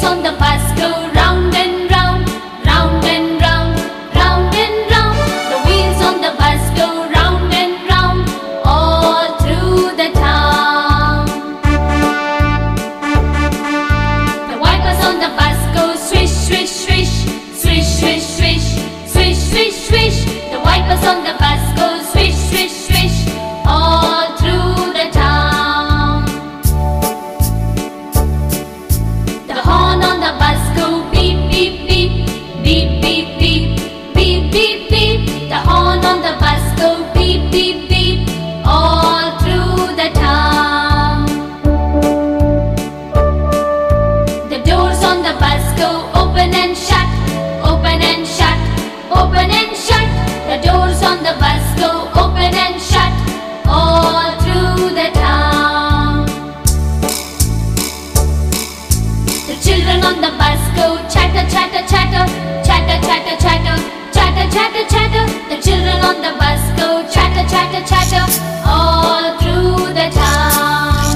on the bus go round and round, round and round, round and round. The wheels on the bus go round and round, all through the town. The wipers on the bus go swish, swish, swish, swish, swish, swish, swish, swish, swish. The wipers on the bus go swish, swish, swish, all through the town. The horn on the bus go beep, beep, beep, beep, beep, beep, beep, beep, beep. The horn on the bus go beep, beep, beep, all through the town. The doors on the bus go open and shut, open and shut, open and shut. The doors on the bus go open and shut, all through the town. The children on the bus go chatter, chatter, chatter, chatter, chatter, chatter, chatter, chatter, chatter. The children on the bus go chatter, chatter, chatter, all through the town.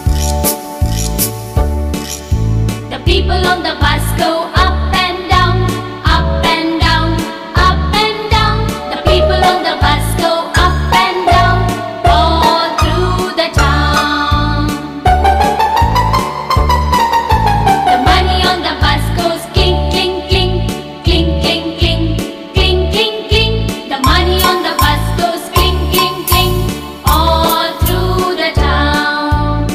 The people on the bus go up and down, up and down, up and down. The people on the bus go up and down, all through the town. The money on the bus goes clink, clink, clink, clink, clink, clink, clink, clink, clink. The money on the bus goes clink, clink, clink, all through the town.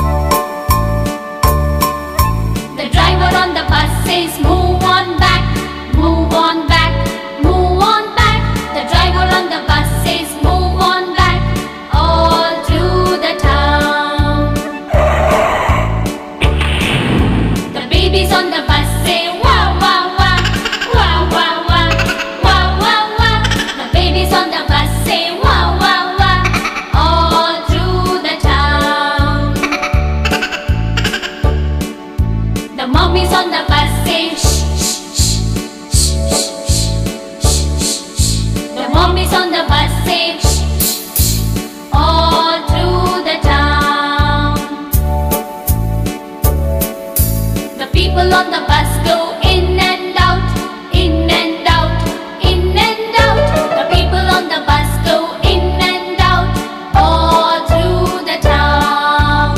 The driver on the bus says move on back, move on back, move on back. The driver on the bus says move on back, all through the town. The babies on the bus say wah wah wah, wah wah wah, wah wah wah. The babies on the bus say wah wah wah, all through the town. The mummies on the bus say shh, shh, shh, shh, shh, shh, shh. The mummies on the bus say shh, shh, shh, all through the town. The people on the bus go in and out, in and out, in and out. The people on the bus go in and out, all through the town.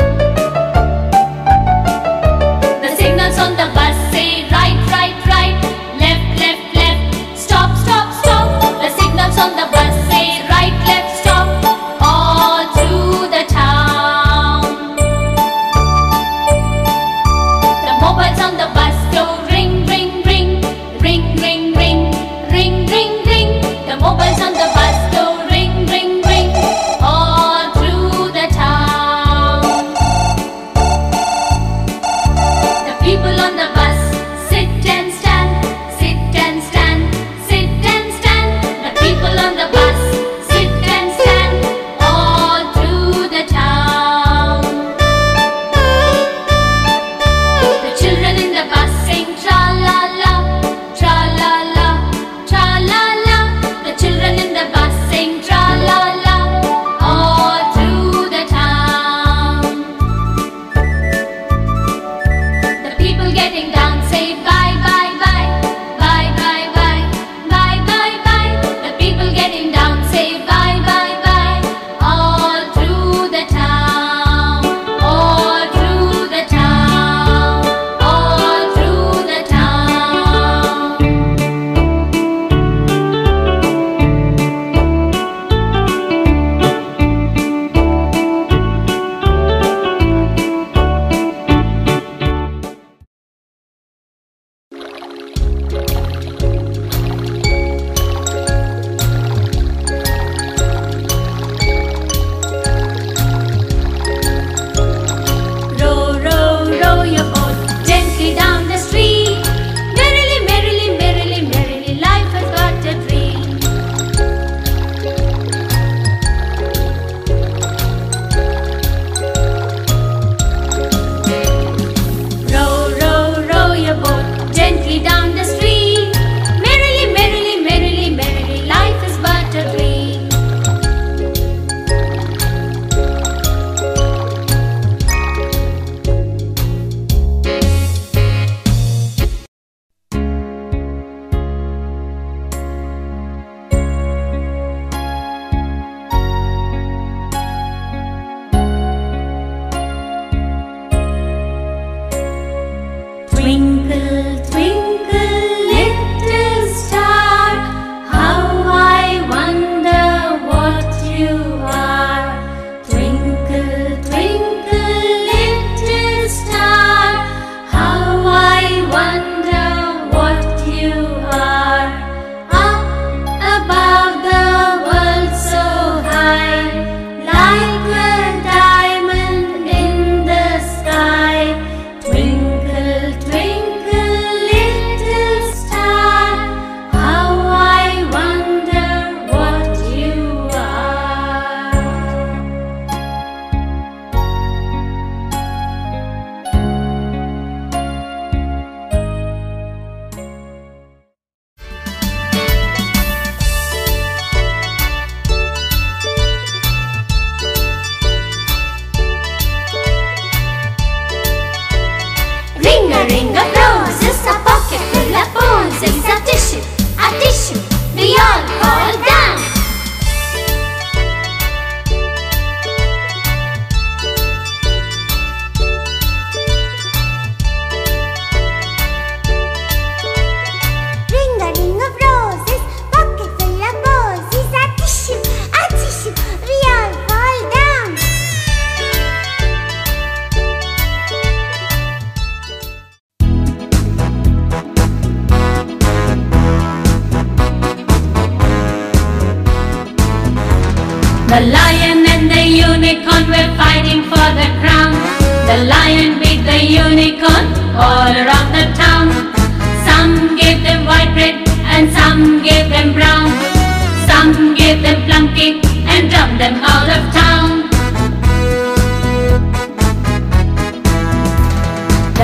The signals on the bus say right, right, right, left, left, left, stop, stop, stop. The signals on the bus say right, left, stop, all through the town. The mobiles on the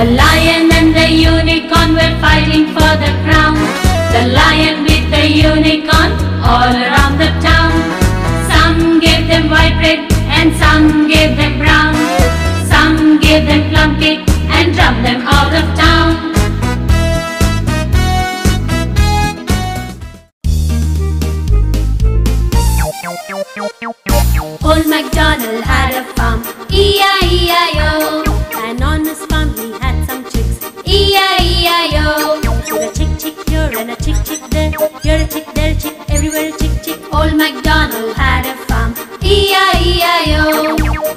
The lion and the unicorn were fighting for the crown. The lion with the unicorn all around the town. Some gave them white bread and some gave them brown. Some gave them plum cake and drummed them out of town. Old MacDonald had a farm, E-I-E-I-O. And on his farm he had some chicks, E-I-E-I-O. with a chick chick here and a chick chick there. Here a chick, there a chick, everywhere a chick chick. Old MacDonald had a farm, E-I-E-I-O.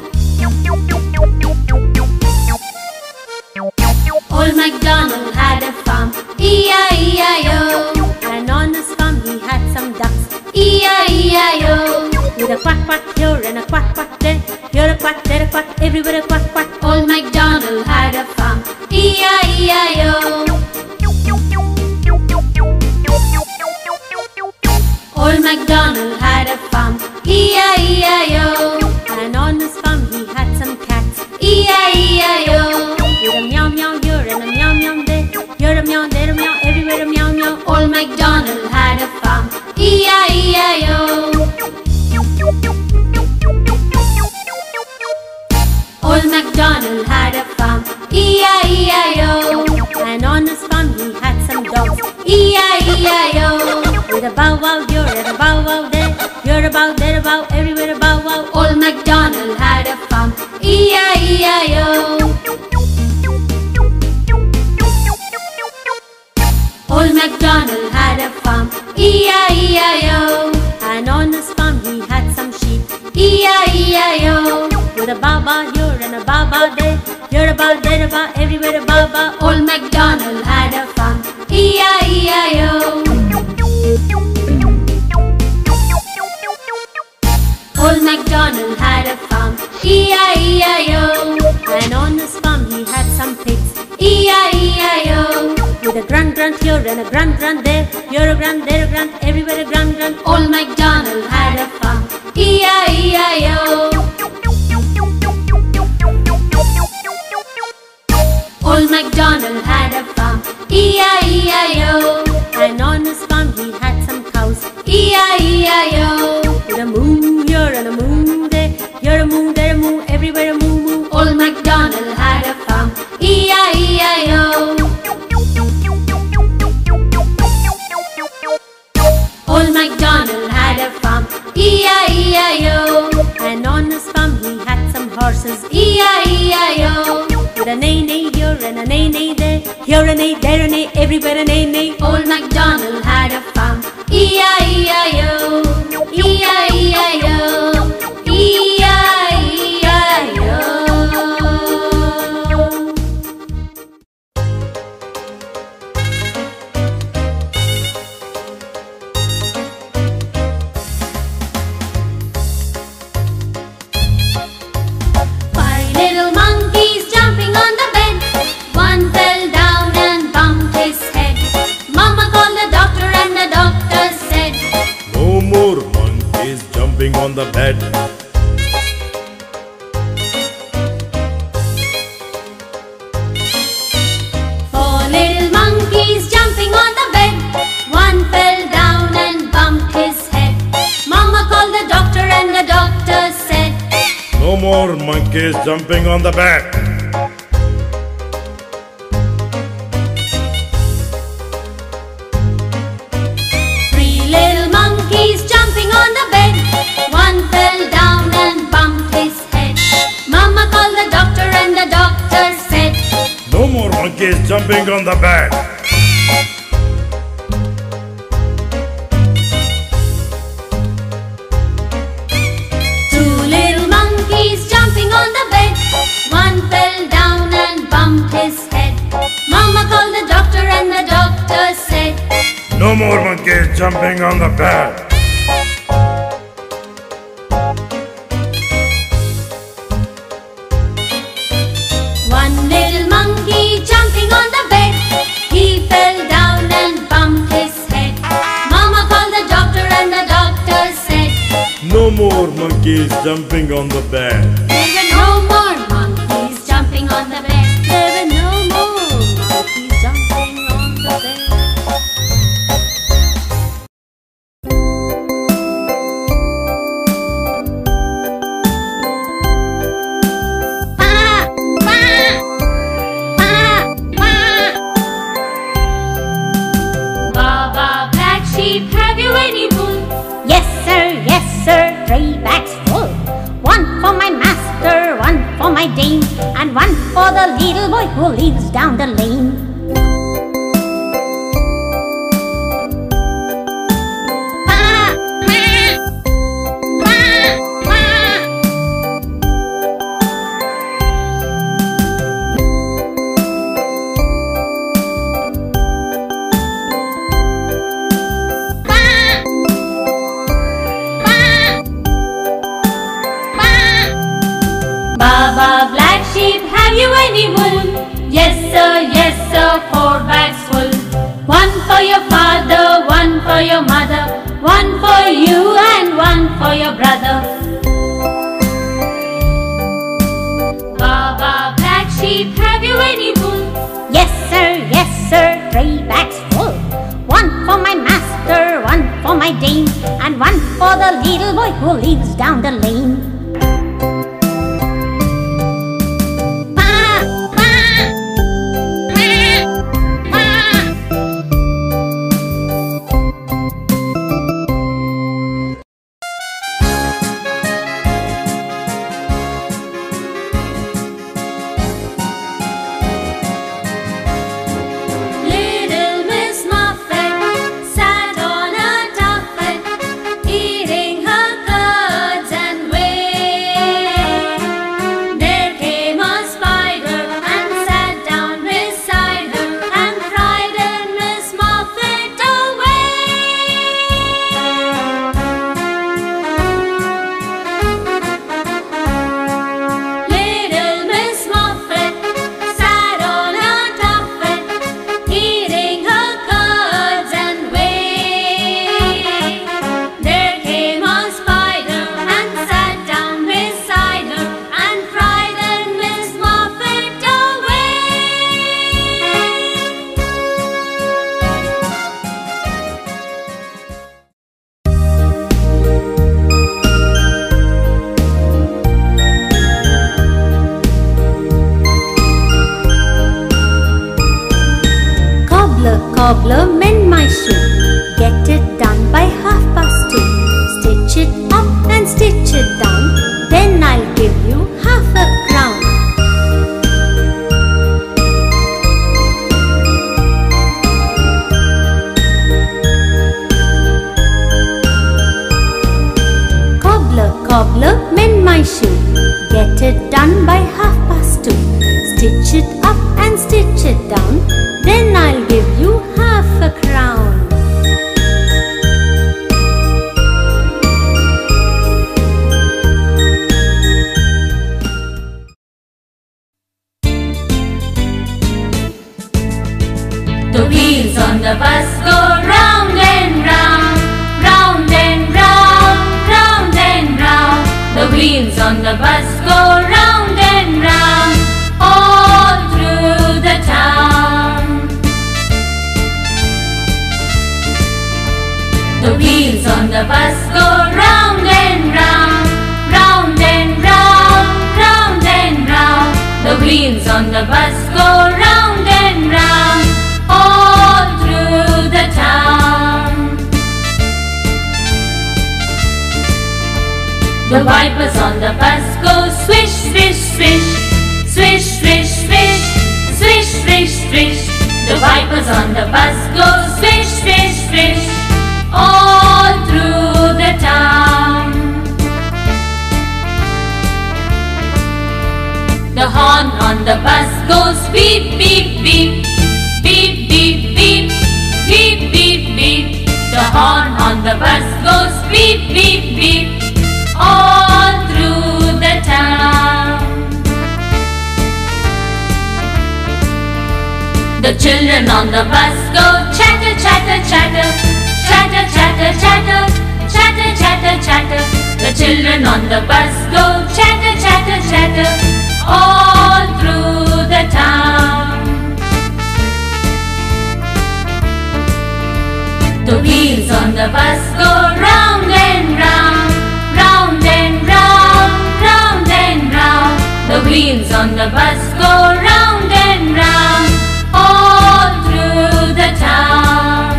Old MacDonald had a farm, E-I-E-I-O. And on his farm he had some ducks, E-I-E-I-O. with a quack quack here and a quack quack there. Here a quack, there a quack, everywhere a quack quack. Old MacDonald had a farm, E-I-E-I-O. Old MacDonald had a farm, E-I-E-I-O. And on his farm he had some cats, E-I-E-I-O. with a meow meow here and a meow meow there. Here a meow, there a meow, everywhere a meow meow. Old MacDonald had a farm, E-I-E-I-O. Old MacDonald had a farm, E-I-E-I-O. And on his farm he had some dogs, E-I-E-I-O. with a bow wow here and a bow wow there. Here a bow, there a bow, everywhere a bow wow. Old MacDonald had a farm, E-I-E-I-O. Old MacDonald had a farm, E-I-E-I-O. And on his farm he had some sheep, E-I-E-I-O. with a bow bow here and a bow bow there. Here a bow, there a bow, everywhere a bow bow. Old MacDonald had a farm, E-I-E-I-O. Old MacDonald had a farm, E-I-E-I-O. And on his farm he had some pigs, E-I-E-I-O. with a grunt grunt here and a grunt grunt there. Here a grunt, there a grunt, everywhere a grunt grunt. Old MacDonald had a farm, E-I-E-I-O. Old MacDonald had a farm, E-I-E-I-O. And on his farm he had some cows, E-I-E-I-O. with a moo here and a moo there. Here a moo, there a moo, everywhere a moo moo. Old MacDonald had a farm, E-I-E-I-O. Old MacDonald had a farm, E-I-E-I-O. And on his farm he had some horses, E-I-E-I-O. with a neigh neigh here and a neigh neigh there. Here a neigh, there a neigh, everywhere a neigh neigh. Old MacDonald had a farm, E-I-E-I-O. E-I-E-I-O. E-I-E-I-O. Five little monkeys jumping on the bed. One fell down and bumped his head. Mama called the doctor and the doctor said, No more monkeys jumping on the bed. four little monkeys jumping on the bed. One fell down and bumped his head. Mama called the doctor and the doctor said, No more monkeys jumping on the bed. three little monkeys jumping on the bed. One fell down and bumped his head. Mama called the doctor and the doctor said, No more monkeys jumping on the bed. two little monkeys jumping on the bed. One fell down and bumped his head. Mama called the doctor and the doctor said, No more monkeys jumping on the bed. one little monkey jumping on the bed. He fell down and bumped his head. Mama called the doctor and the doctor said, No more monkeys jumping on the bed. There were no more monkeys jumping on the bed. There were no more and one for the little boy who lives down the lane. Baba black sheep, have you any wool? Yes sir, 4 bags full. One for your father, one for your mother, one for you and one for your brother. Baba black sheep, have you any wool? Yes sir, 3 bags full. One for my master, one for my dame, and one for the little boy who lives down the lane. Cobbler, mend my shoe. Get it done by 2:30. Stitch it up and stitch it down. Then I'll give you half a crown. Cobbler, cobbler, mend my shoe. Get it done by 2:30. Stitch it up and stitch it down. Then I'll give you half a crown. The wheels on the bus go round and round, round and round, round and round. The wheels on the bus go round and round, all through the town. The wheels on the bus go round and round, round and round, round and round. The wheels on the bus go round and round, all through the town. The wipers on the bus go swish, swish, swish, swish, swish, swish, swish, swish, swish. The wipers on the bus go swish, swish, swish, all through the town. The horn on the bus goes beep, beep, beep, beep, beep, beep, beep, beep, beep. The horn on the bus goes beep, beep, beep, all through the town. The children on the bus go chatter, chatter, chatter, chatter, chatter, chatter, chatter, chatter, chatter. The children on the bus go chatter, chatter, chatter, all through the town. The wheels on the bus go round and round, round and round, round and round. The wheels on the bus go round and round, all through the town.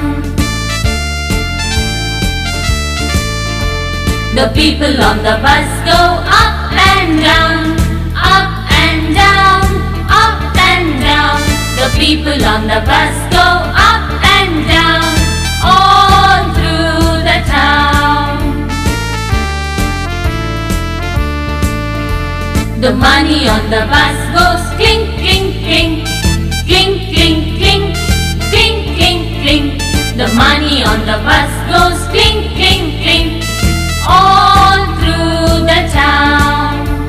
The people on the bus go up and down, up and down, people on the bus go up and down all through the town. The money on the bus goes clink, clink, clink, clink, clink, clink, clink, clink, clink. The money on the bus goes clink, clink, clink all through the town.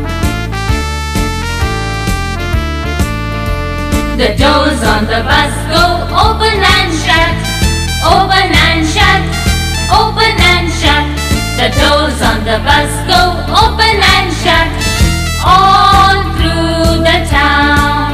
The doors on the bus go open and shut, open and shut, open and shut. The doors on the bus go open and shut all through the town.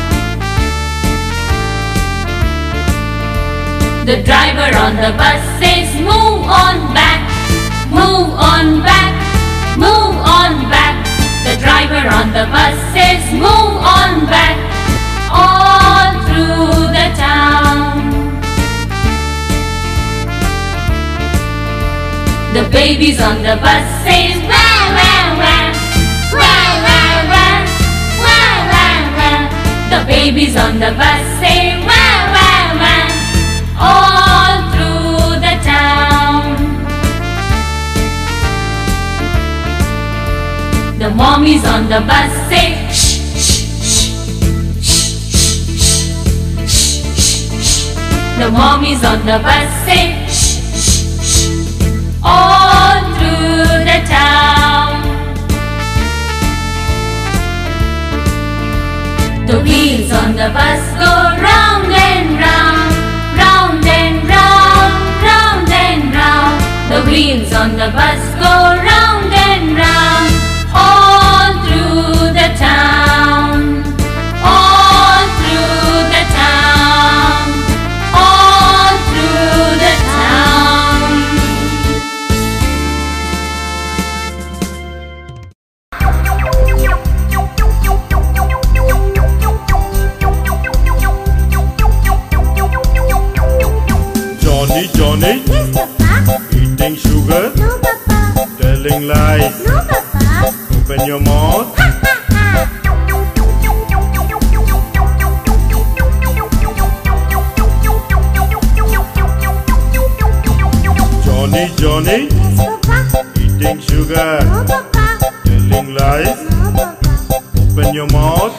The driver on the bus says, move on back, move on back, move on back. The driver on the bus says, move on back all through the town. The babies on the bus say wah, wah, wah, wah, wah, wah, wah, wah, wah. The babies on the bus say wah, wah, wah all through the town. The mommies on the bus say shh, shh, shh, shh, shh, shh, shh. The mommies on the bus say shh, shh, shh all through the town. The wheels on the bus go round and round, round and round, round and round. The wheels on the bus go round and round all through the town, all through the town, all through the town. Johnny, Johnny, Yes, Papa. eating sugar, No, Papa. telling lies. No, Papa. Open your mouth. Johnny, Johnny, Yes, Papa. eating sugar, No, Papa. telling lies. No, Papa. Open your mouth.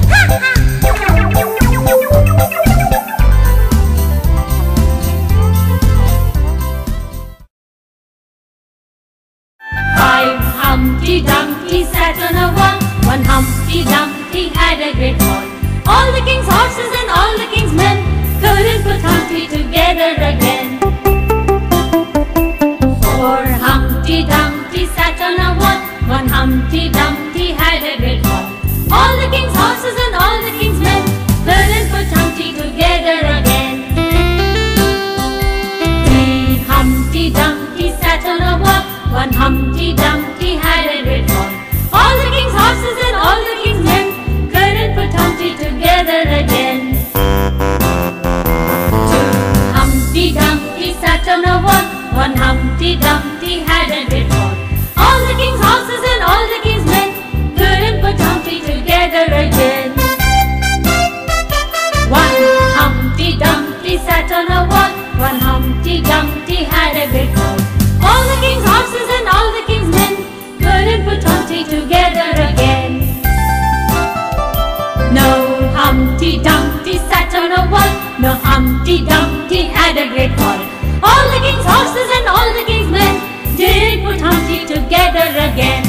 Five Humpty Dumpty sat on a wall. One Humpty Dumpty had a great fall. All the king's horses and all the king's men couldn't put Humpty together again. Four Humpty Dumpty sat on a wall. One Humpty Dumpty had a great fall. All the king's horses and all the king's men couldn't put Humpty together again. Three Humpty Dumpty sat on a wall. One Humpty Dumpty had a great fall. All the king's horses and all the king's men couldn't put Humpty together again. Two Humpty Dumpty sat on a wall. One Humpty Dumpty had a great fall. All the king's horses and all the king's men couldn't put Humpty together again. One Humpty Dumpty sat on a wall. One Humpty Dumpty had a great fall. All the king's horses and all the king's men couldn't put Humpty together again. No Humpty Dumpty sat on a wall. No Humpty Dumpty had a great fall. All the king's horses and all the king's men didn't put Humpty together again.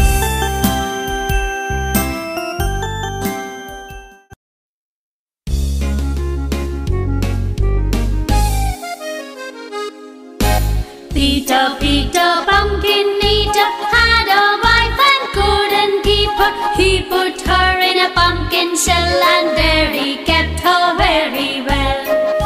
Peter, Peter, pumpkin eater, had a wife and couldn't keep her. He put her in a pumpkin shell and there he kept her very well.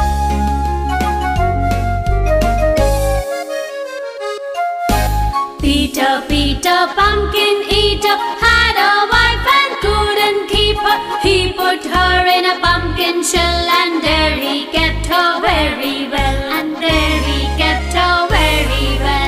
Peter, Peter, pumpkin eater, had a wife and couldn't keep her. He put her in a pumpkin shell and there he kept her very well. And there he kept her very well.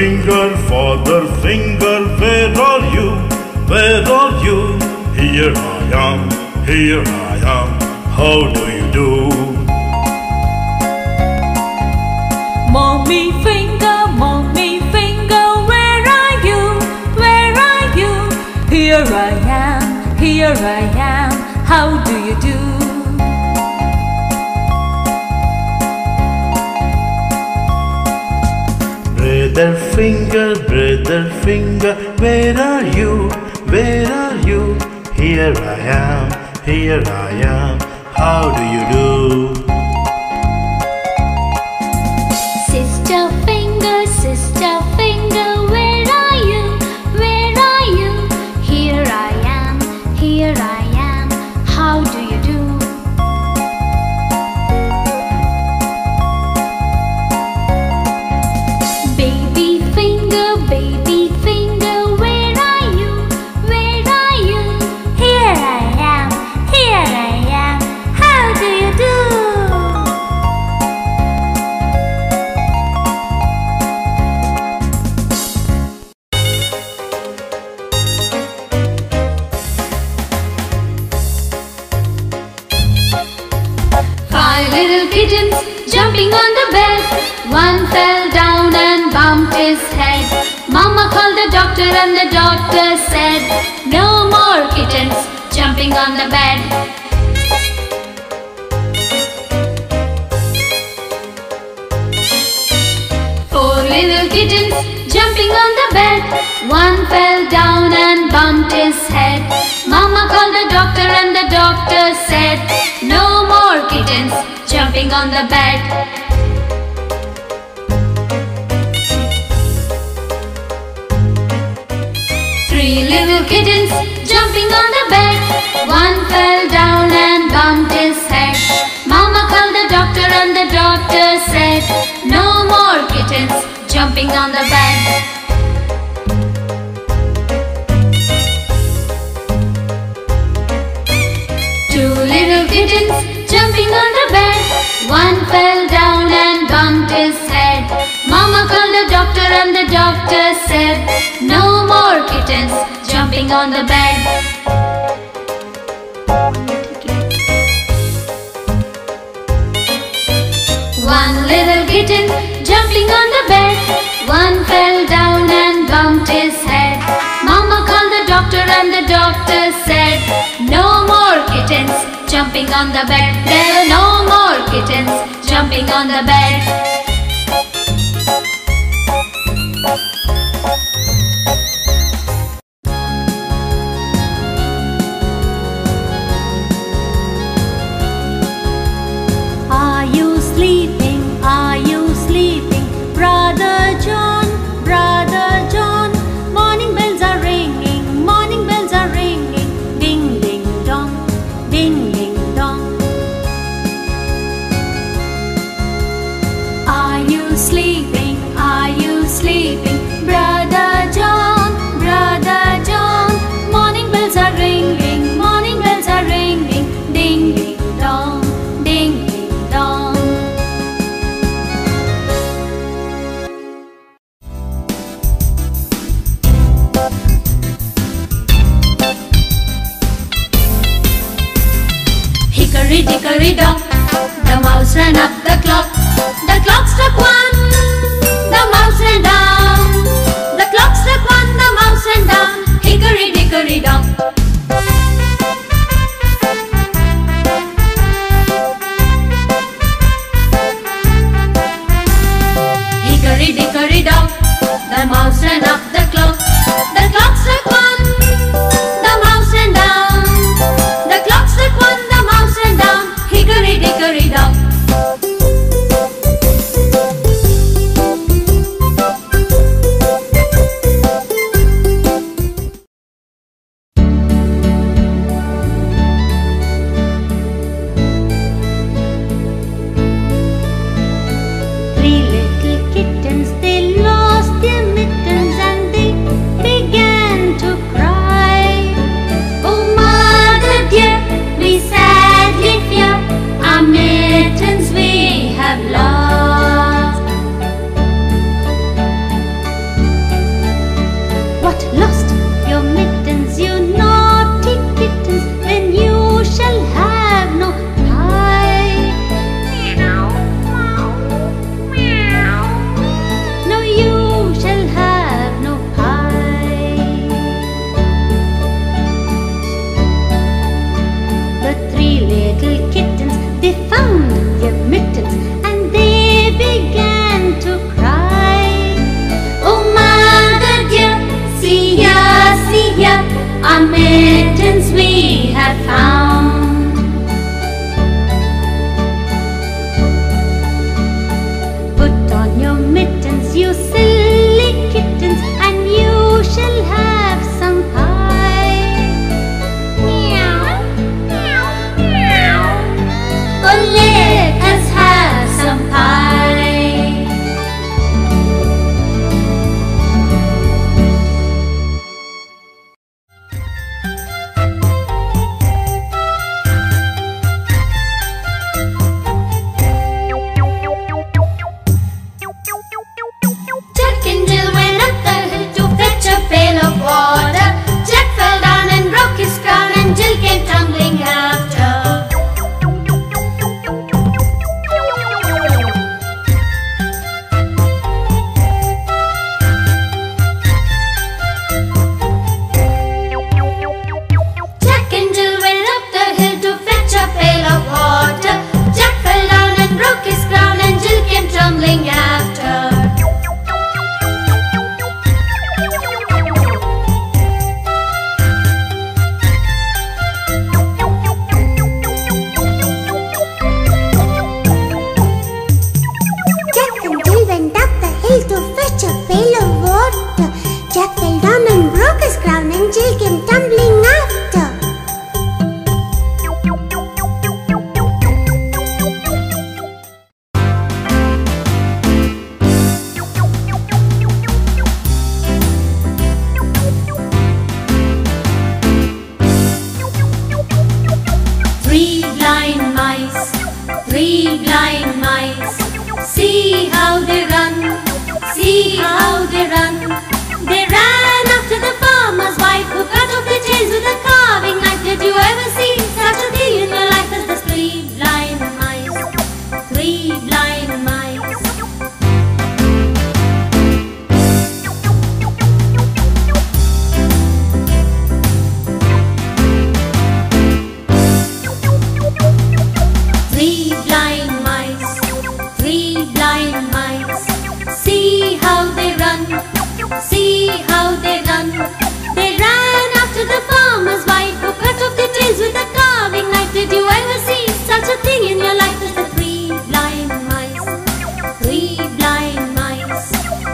finger, father finger, where are you? Where are you? Here I am, here I am. How do you do? Mommy finger, where are you? Where are you? Here I am, here I am. How do you do? Brother finger, where are you? Where are you? Here I am, here I am. How do you do? Sister finger, where are you? Where are you? Here I am, here I am. How do you do? Baby finger, where are you? Where are you? Here I am, here I am. How do you do? Five little kittens jumping on the bed. One fell down and bumped his head. Mama called the doctor and the doctor said, no more kittens jumping on the bed. Four little kittens jumping on the bed. One fell down and bumped his head. Mama called the doctor and the doctor said, no more kittens jumping on the bed. Three little kittens jumping on the bed. One fell down and bumped his head. Mama called the doctor and the doctor said, no more kittens jumping on the bed. Two little kittens jumping on the bed. One fell down and bumped his head. Mama called the doctor and the doctor said, no more kittens jumping on the bed. One little kitten jumping on the bed. One fell down and bumped his head. Mama called the doctor and the doctor said, no more kittens jumping on the bed. There are no more kittens jumping on the bed. Are you sleeping? Are you sleeping? Brother John, Brother John. Morning bells are ringing, morning bells are ringing. Ding, ding, dong, ding, ding, dong. Are you sleeping? Are you sleeping? Brother John, Brother John. Morning bells are ringing, morning bells are ringing. Ding, ding, dong, ding, ding, dong. Hickory dickory dock, the mouse ran up the clock. The clock struck one, the mouse ran down. The clock struck one, the mouse ran down. Hickory dickory dock. Hickory dickory dock, the mouse ran up the clock. The clock struck one, the mouse ran down. The clock struck one, the mouse ran down. Hickory dickory dock. Three blind mice, three blind mice. See how they run, see how they run. They ran after the farmer's wife, who cut off their tails with a carving knife. Did you ever see such a thing in your life as the three blind mice? Three blind mice. Three blind mice, three blind mice. See how they run, see how they run. They ran after the farmer's wife, who cut off their tails with a carving knife. Did you ever see such a thing in your life as the three blind mice? Three blind mice.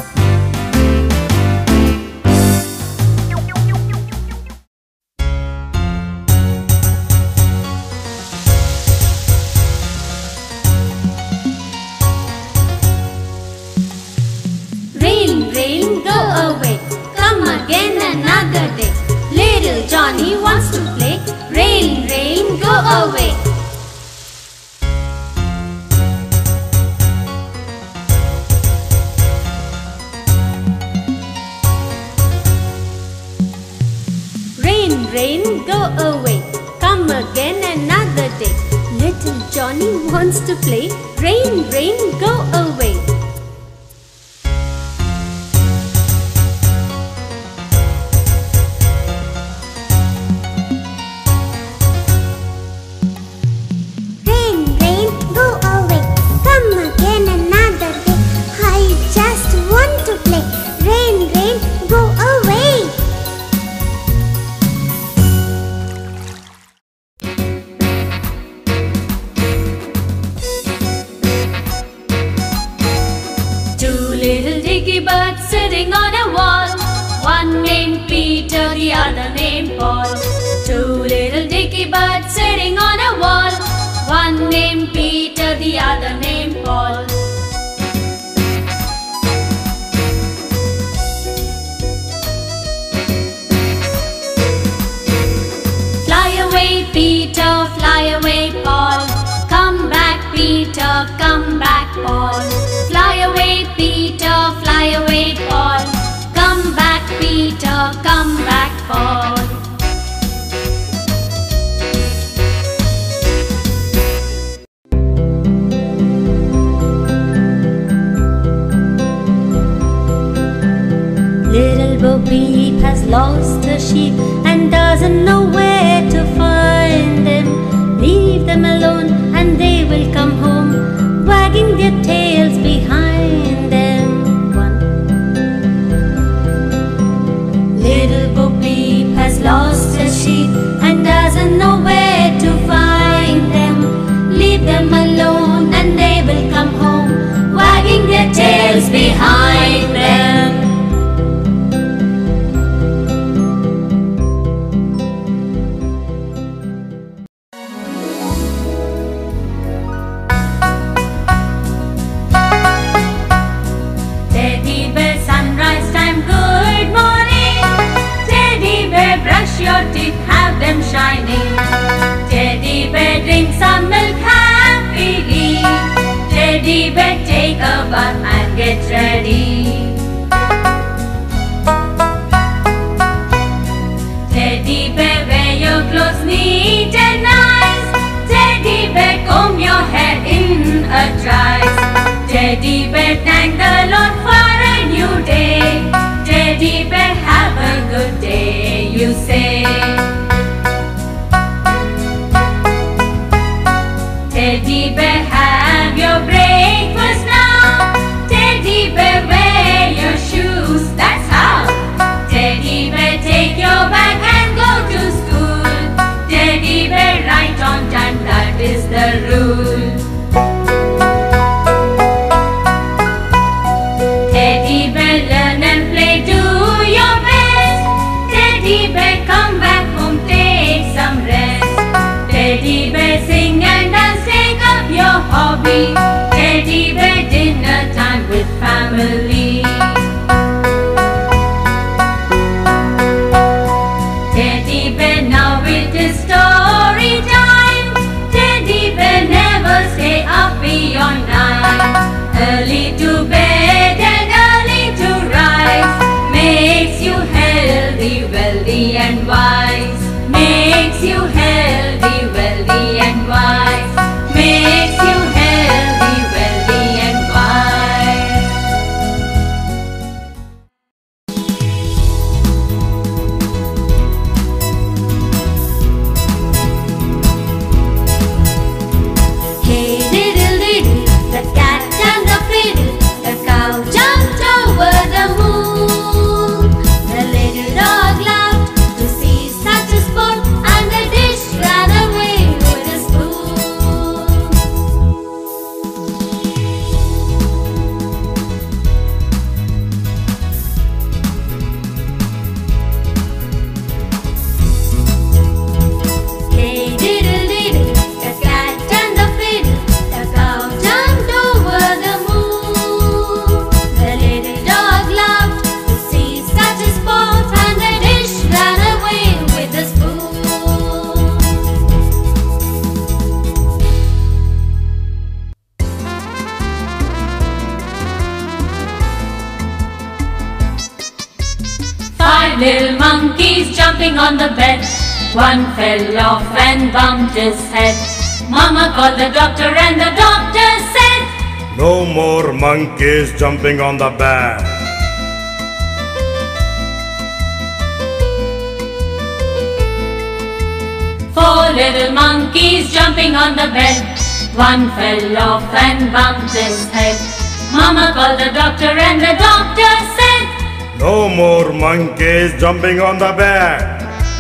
Rain, rain, go away. Come again another day. Little Johnny wants to play. Rain, rain, go away. Rain, rain, go away. Come again another day. Little Johnny wants to play. Rain, rain, go away. Rain, rain, go away. Come again another day. I just want to play. Rain, rain, go away. Two little dicky birds sitting on a wall. One named Peter, the other named Paul. Two little dicky birds sitting on a wall. One named Peter, the other named Paul. Fly away, Peter, fly away, Paul. Come back, Peter, come back, Paul. Fly away, Peter, fly away, Paul. Come back, Peter, come back, Paul. Little Bo Peep has lost her sheep and doesn't know where to find them. Leave them alone and they will come home, wagging their tails behind them. Little Bo Peep has lost her sheep and doesn't know where to find them. Leave them alone and they will come home, wagging their tails behind them. Teddy bear, sunrise time, good morning. Teddy bear, brush your teeth, have them shining. Teddy bear, drink some milk happily. Teddy bear, take a bath and get ready. Teddy bear, wear your clothes neat and nice. Teddy bear, comb your hair in a trice. Teddy bear, thank the Lord for a new day. Teddy bear, have a good day, you say. Teddy bear, have your breakfast now. Teddy bear, wear your shoes, that's how. Teddy bear, take your bag and go to school. Teddy bear, right on time, that is the rule. Teddy bear, learn and play, do your best. Teddy bear, come back home, take some rest. Teddy bear, sing and dance, take up your hobby. Teddy bear, dinner time with family. Teddy bear, now it is story time. jumping on the bed. One fell off and bumped his head. Mama called the doctor and the doctor said, No more monkeys jumping on the bed. Four little monkeys jumping on the bed. One fell off and bumped his head. Mama called the doctor and the doctor said, No more monkeys jumping on the bed.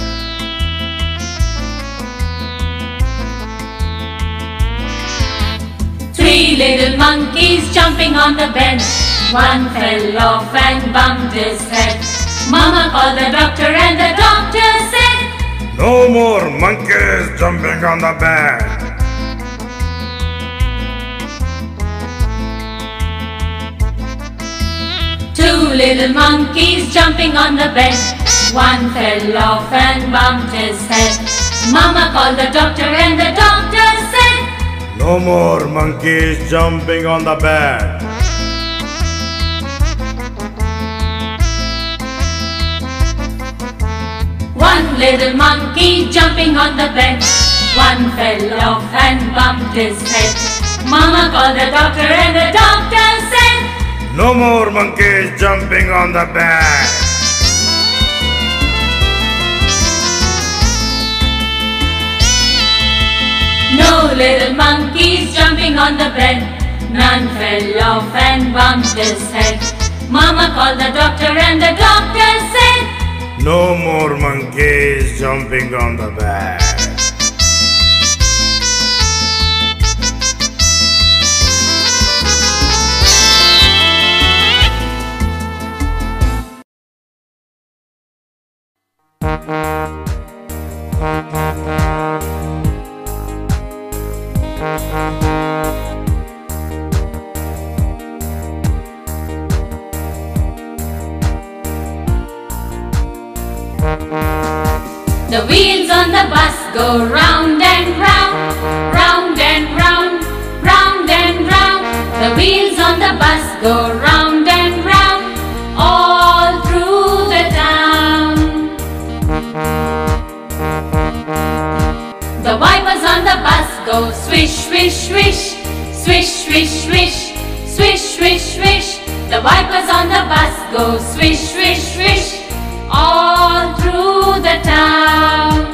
Three little monkeys jumping on the bed. One fell off and bumped his head. Mama called the doctor and the doctor said, No more monkeys jumping on the bed. Two little monkeys jumping on the bed. One fell off and bumped his head. Mama called the doctor and the doctor said, No more monkeys jumping on the bed. One little monkey jumping on the bed. One fell off and bumped his head. Mama called the doctor and the doctor said, No more monkeys jumping on the bed. No little monkeys jumping on the bed. None fell off and bumped his head. Mama called the doctor and the doctor said, No more monkeys jumping on the bed. The wheels on the bus go round and round, round and round, round and round. The wheels on the bus go round and round, all through the town. The wipers on the bus go swish, swish, swish, swish, swish, swish, swish, swish, swish. The wipers on the bus go swish, swish, swish, all through the town.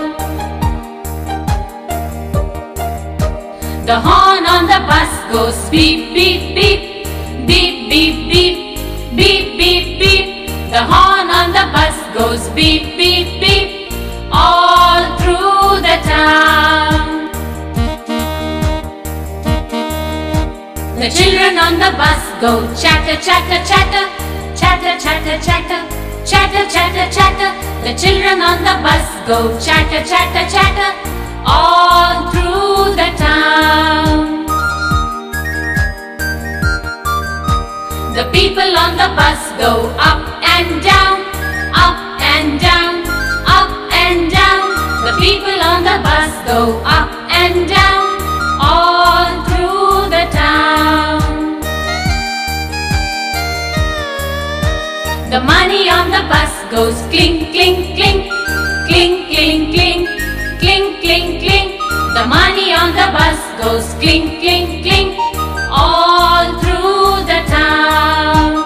The horn on the bus goes beep, beep, beep, beep, beep, beep, beep, beep, beep. The horn on the bus goes beep, beep, beep, all through the town. The children on the bus go chatter, chatter, chatter, chatter, chatter, chatter, chatter, chatter, chatter. The children on the bus go chatter, chatter, chatter, all through the town. The people on the bus go up and down, up and down, up and down. The people on the bus go up and down, all through the town. The money on the bus goes clink, clink, clink, clink, clink, clink, clink, clink, clink. The money on the bus goes clink, clink, clink, all through the town.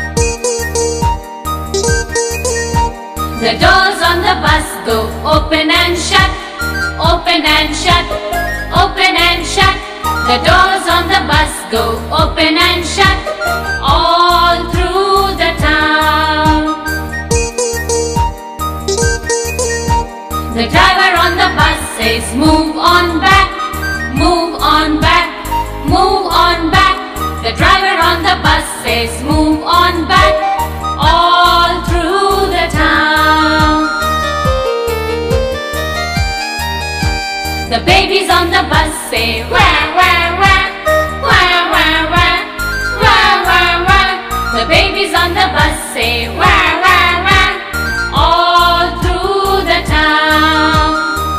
The doors on the bus go open and shut, open and shut, open and shut. The doors on the bus go open and shut, all through the town. The driver on the bus says, move on back, move on back, move on back. The driver on the bus says, move on back, all through the town. The babies on the bus say, wah, wah, wah, wah, wah, wah, wah, wah, wah. The babies on the bus say, wah, wah, wah, all through the town.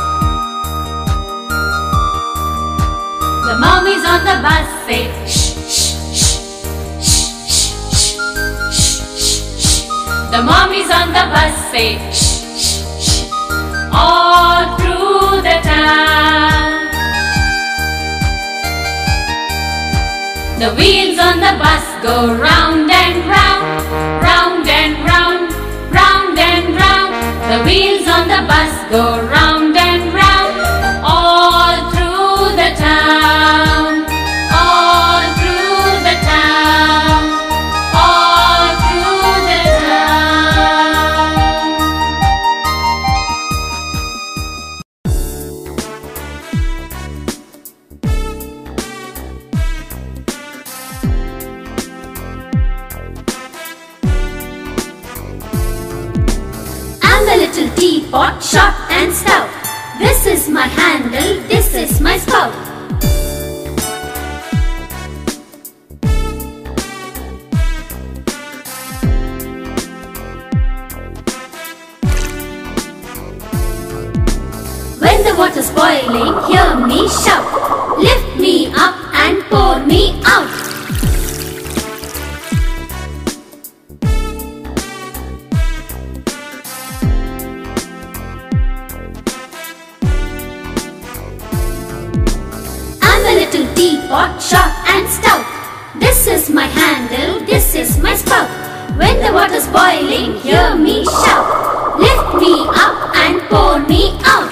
The mommies on the bus say, shh, shh, shh, shh, shh, shh, shh, shh. The mommies on the bus say, shh, shh, shh, all through the town. The wheels on the bus go round and round, round and round, round and round. The wheels on the bus go round and round, all through the town, all through the town, all through the town. I'm a little teapot, short and stout. This is my handle, this is my spout. When the water's boiling, hear me shout. Lift me up and pour me out. I'm a little teapot, short and stout. This is my handle, this is my spout. When the water's boiling, hear me shout. Lift me up and pour me out.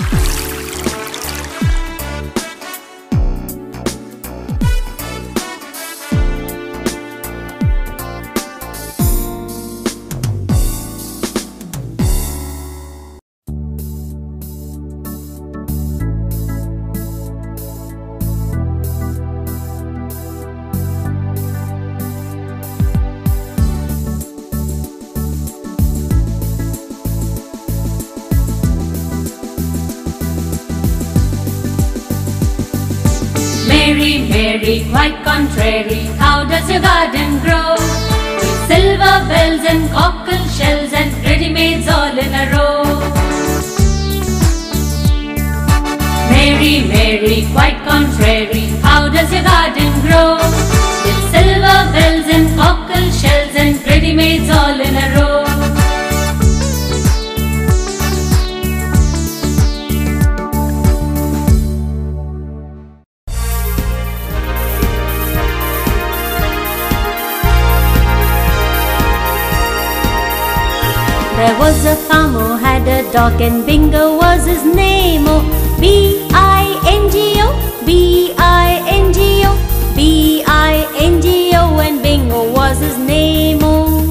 Mary, Mary, quite contrary, how does your garden grow? With silver bells and cockle shells and ready-mades all in a row. Mary, Mary, quite contrary, how does your garden grow? With silver bells and cockle shells and ready-mades all in a row. There was a farmer who had a dog and Bingo was his name. Oh, B-I-N-G-O, B-I-N-G-O, B-I-N-G-O, and Bingo was his name. Oh.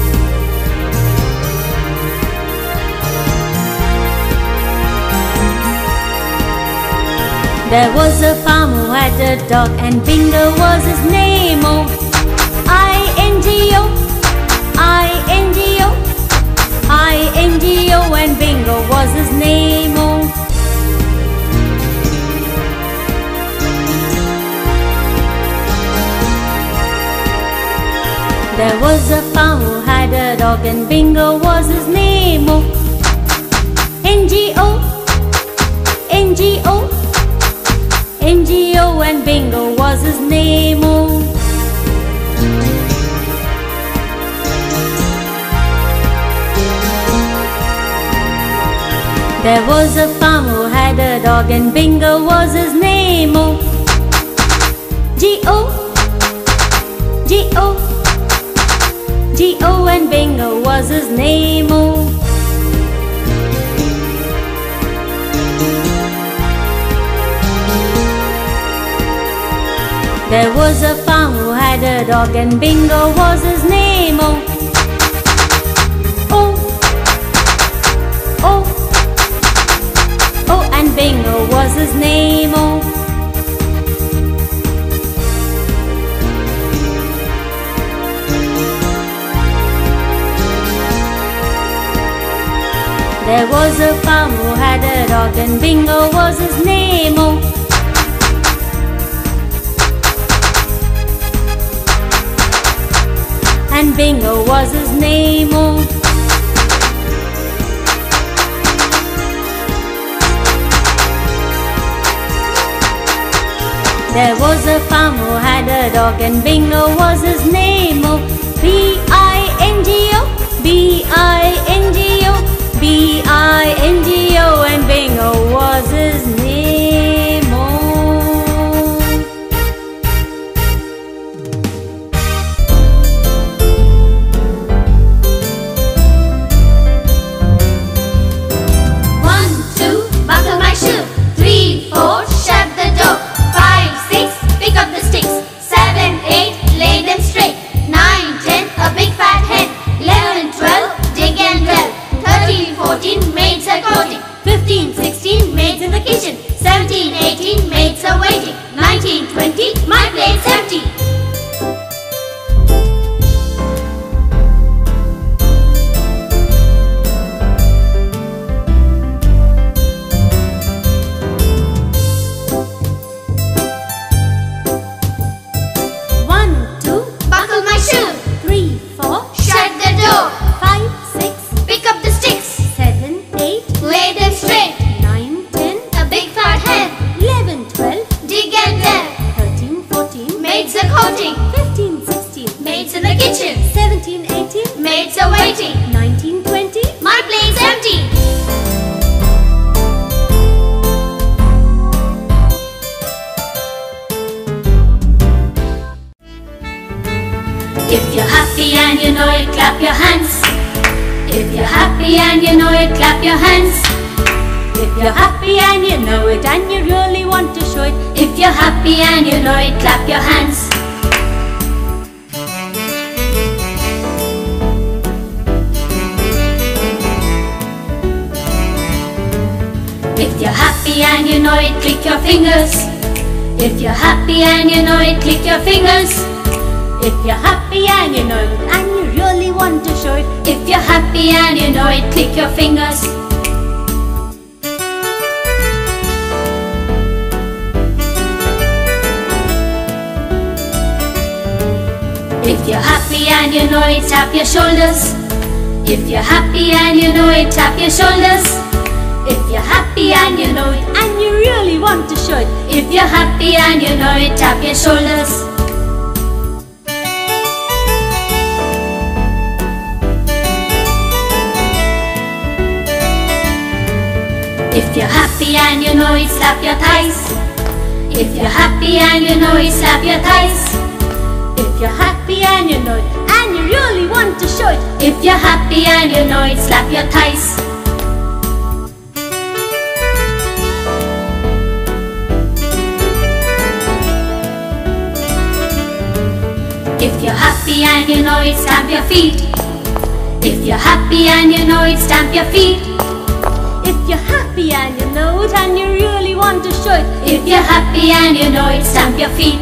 There was a farmer who had a dog and Bingo was his name. Oh, I-N-G-O, I-N-G-O, I-N-G-O, and Bingo was his name. Oh. There was a farmer who had a dog and Bingo was his name. Oh. N-G-O, N-G-O, N-G-O, and Bingo was his name. Oh. There was a farmer who had a dog and Bingo was his name. Oh. G-O, G-O, G-O, and Bingo was his name. Oh. There was a farmer who had a dog and Bingo was his name. Oh. Oh, oh, oh, and Bingo was his name. Oh. There was a farmer who had a dog and Bingo was his name. Oh. And Bingo was his name. Oh. There was a farmer who had a dog and Bingo was his name. Oh. B-I-N-G-O, B-I-N-G-O, B-I-N-G-O, playing. Oh, was his name? Oh. 1, 2, buckle my shoe. 3, 4, shut the door. 5, 6, pick up the sticks. 7, 8, lay them straight. 9, 10, a big fat hen. 11, 12, dig and delve. 13, 14, maids are courting. 15, 16, maids in the kitchen. 17, 18, maids are waiting. 19, 20, my plate's empty. Maids are waiting. 19, 20. My plate's empty. If you're happy and you know it, clap your hands. If you're happy and you know it, clap your hands. If you're happy and you know it and you really want to show it. If you're happy and you know it, clap your hands. If you're happy and you know it, click your fingers. If you're happy and you know it, click your fingers. If you're happy and you know it and you really want to show it. If you're happy and you know it, click your fingers. If you're happy and you know it, tap your shoulders. If you're happy and you know it, tap your shoulders. If you're happy and you know it and you really want to show it. If you're happy and you know it, tap your shoulders. If you're happy and you know it, slap your thighs. If you're happy and you know it, slap your thighs. If you're happy and you know it and you really want to show it. If you're happy and you know it, slap your thighs. If you're happy and you know it, stamp your feet. If you're happy and you know it, stamp your feet. If you're happy and you know it and you really want to show it. If you're happy and you know it, stamp your feet.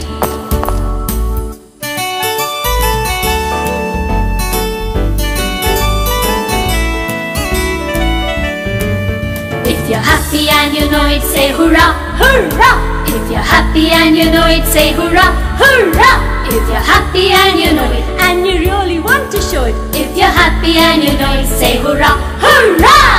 If you're happy and you know it, say hurrah, hurrah. If you're happy and you know it, say hurrah, hurrah. If you're happy and you know it and you really want to show it. If you're happy and you know it, say hurrah, hurrah.